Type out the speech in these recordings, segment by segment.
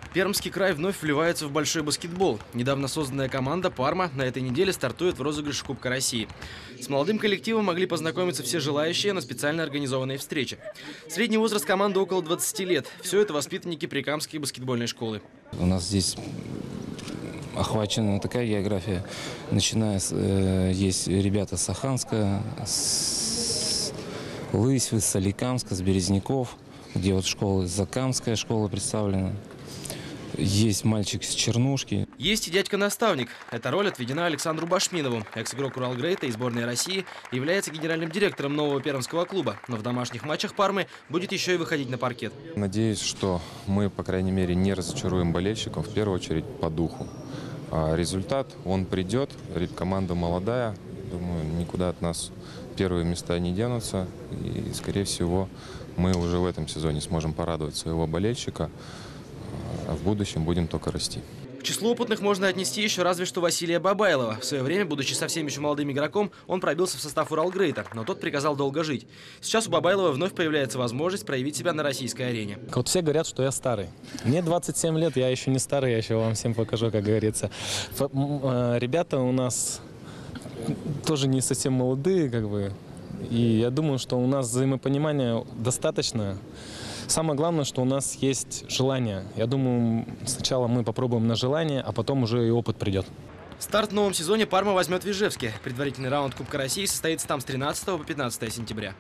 Пермский край вновь вливается в большой баскетбол. Недавно созданная команда «Парма» на этой неделе стартует в розыгрыше Кубка России. С молодым коллективом могли познакомиться все желающие на специально организованной встрече. Средний возраст команды около 20 лет. Все это воспитанники Прикамской баскетбольной школы. У нас здесь охвачена такая география. Начиная с... есть ребята с Саханска, с Лысьвы, с Соликамска, с Березняков, где вот школа, Закамская школа представлена. Есть мальчик с Чернушки. Есть и дядька-наставник. Эта роль отведена Александру Башминову. Экс-игрок Уралгрейта и сборной России является генеральным директором нового пермского клуба. Но в домашних матчах Пармы будет еще и выходить на паркет. Надеюсь, что мы, по крайней мере, не разочаруем болельщиков, в первую очередь, по духу. А результат, он придет. Команда молодая. Думаю, никуда от нас первые места не денутся. И, скорее всего, мы уже в этом сезоне сможем порадовать своего болельщика. А в будущем будем только расти. К числу опытных можно отнести еще разве что Василия Бабайлова. В свое время, будучи совсем еще молодым игроком, он пробился в состав Уралгрейта, но тот приказал долго жить. Сейчас у Бабайлова вновь появляется возможность проявить себя на российской арене. Вот все говорят, что я старый. Мне 27 лет, я еще не старый, я еще вам всем покажу, как говорится. Ребята у нас тоже не совсем молодые, как бы. И я думаю, что у нас взаимопонимания достаточно. Самое главное, что у нас есть желание. Я думаю, сначала мы попробуем на желание, а потом уже и опыт придет. Старт в новом сезоне Парма возьмет в Ижевске. Предварительный раунд Кубка России состоится там с 13 по 15 сентября.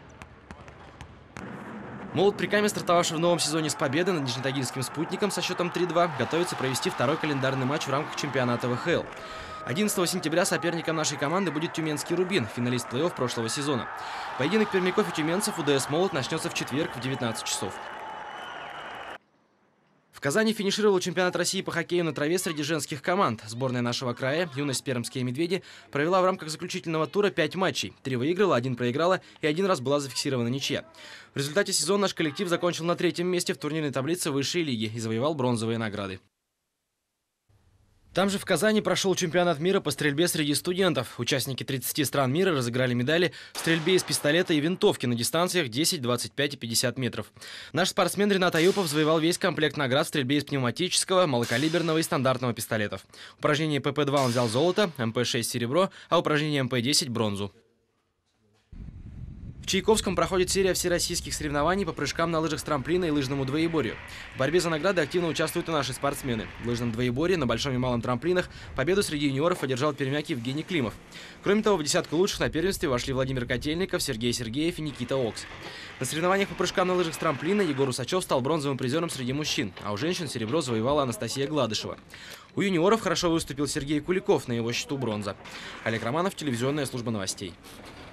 Молот Прикамья, стартовавший в новом сезоне с победы над Нижнетагильским спутником со счетом 3-2, готовится провести второй календарный матч в рамках чемпионата ВХЛ. 11 сентября соперником нашей команды будет Тюменский Рубин, финалист плей-офф прошлого сезона. Поединок пермяков и тюменцев УДС «Молот» начнется в четверг в 19 часов. В Казани финишировал чемпионат России по хоккею на траве среди женских команд. Сборная нашего края, юность «Пермские медведи», провела в рамках заключительного тура 5 матчей. 3 выиграла, 1 проиграла и 1 раз была зафиксирована ничья. В результате сезона наш коллектив закончил на 3-м месте в турнирной таблице высшей лиги и завоевал бронзовые награды. Там же в Казани прошел чемпионат мира по стрельбе среди студентов. Участники 30 стран мира разыграли медали в стрельбе из пистолета и винтовки на дистанциях 10, 25 и 50 метров. Наш спортсмен Ренат Аюпов завоевал весь комплект наград в стрельбе из пневматического, малокалиберного и стандартного пистолетов. Упражнение ПП-2 он взял золото, МП-6 серебро, а упражнение МП-10 бронзу. В Чайковском проходит серия всероссийских соревнований по прыжкам на лыжах с трамплина и лыжному двоеборью. В борьбе за награды активно участвуют и наши спортсмены. В лыжном двоеборье на большом и малом трамплинах победу среди юниоров одержал пермяк Евгений Климов. Кроме того, в десятку лучших на первенстве вошли Владимир Котельников, Сергей Сергеев и Никита Окс. На соревнованиях по прыжкам на лыжах с трамплина Егор Усачев стал бронзовым призером среди мужчин, а у женщин серебро завоевала Анастасия Гладышева. У юниоров хорошо выступил Сергей Куликов, на его счету бронза. Олег Романов, телевизионная служба новостей.